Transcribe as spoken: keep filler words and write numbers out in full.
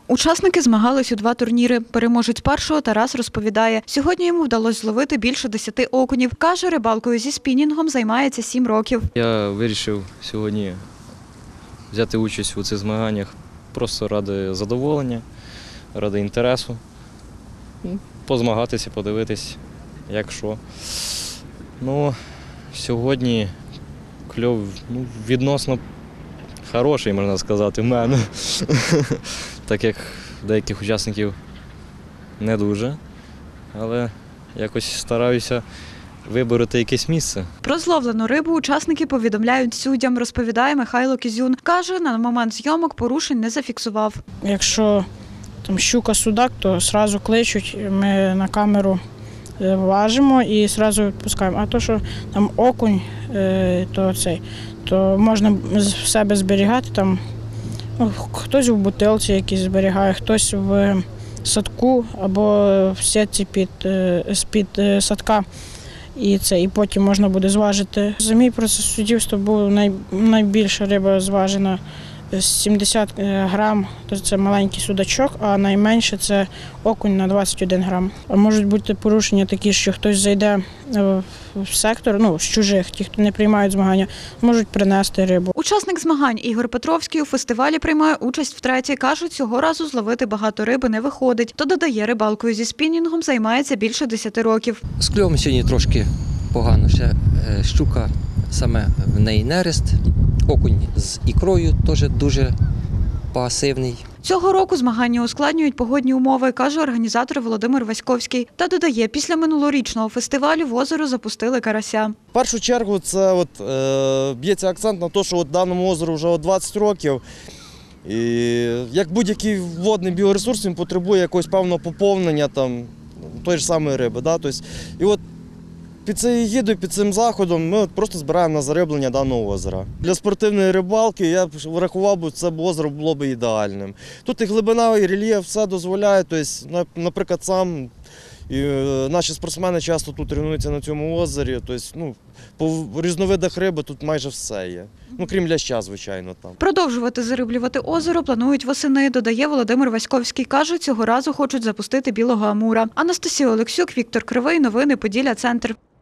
Учасники змагались у два турніри. Переможець першого Тарас розповідає, сьогодні йому вдалося зловити більше десяти окунів. Каже, рибалкою зі спінінгом займається сім років. Я вирішив сьогодні взяти участь у цих змаганнях просто ради задоволення, ради інтересу, позмагатися, подивитись, як що. Ну, сьогодні кльов ну, відносно хороший, можна сказати, в мене, так як деяких учасників не дуже, але якось стараюся вибороти якесь місце. Про зловлену рибу учасники повідомляють суддям, розповідає Михайло Кізюн. Каже, на момент зйомок порушень не зафіксував. Якщо там щука-судак, то одразу кличуть, ми на камеру важимо і одразу відпускаємо. А то, що там окунь, то цей, то можна в себе зберігати. Там, ну, хтось в бутилці якісь зберігає, хтось в садку або в сітці під, з-під садка. І це, і потім можна буде зважити. За мій процес суддівства був най, найбільша риба зважена сімдесят грам, то це маленький судачок, а найменше це окунь на двадцять один грам. А можуть бути порушення такі, що хтось зайде в сектор, ну, з чужих, ті, хто не приймають змагання, можуть принести рибу. Учасник змагань Ігор Петровський у фестивалі приймає участь втретє. Каже, цього разу зловити багато риби не виходить. То додає, рибалкою зі спінінгом займається більше десяти років. З кльовом сьогодні трошки погано. Ще щука, саме в неї нерест. Окунь з ікрою теж дуже пасивний. Цього року змагання ускладнюють погодні умови, каже організатор Володимир Васьковський. Та додає, після минулорічного фестивалю в озеро запустили карася. В першу чергу це от, е, б'ється акцент на те, що от даному озеру вже двадцять років. І як будь-який водний біоресурс, він потребує якогось певного поповнення там, тої ж самої риби. Да? Тобто, і от під цією гідою, під цим заходом ми просто збираємо на зариблення даного озера. Для спортивної рибалки я врахував, що це озеро було б ідеальним. Тут і глибина, і рельєф все дозволяє. Тобто, наприклад, сам і наші спортсмени часто тут тренуються на цьому озері. Тобто, ну, по різновидах риби тут майже все є. Ну, крім ляща, звичайно. Там. Продовжувати зариблювати озеро планують восени, додає Володимир Васьковський. Каже, цього разу хочуть запустити білого амура. Анастасія Олексюк, Віктор Кривий. Новини Поділля Центр.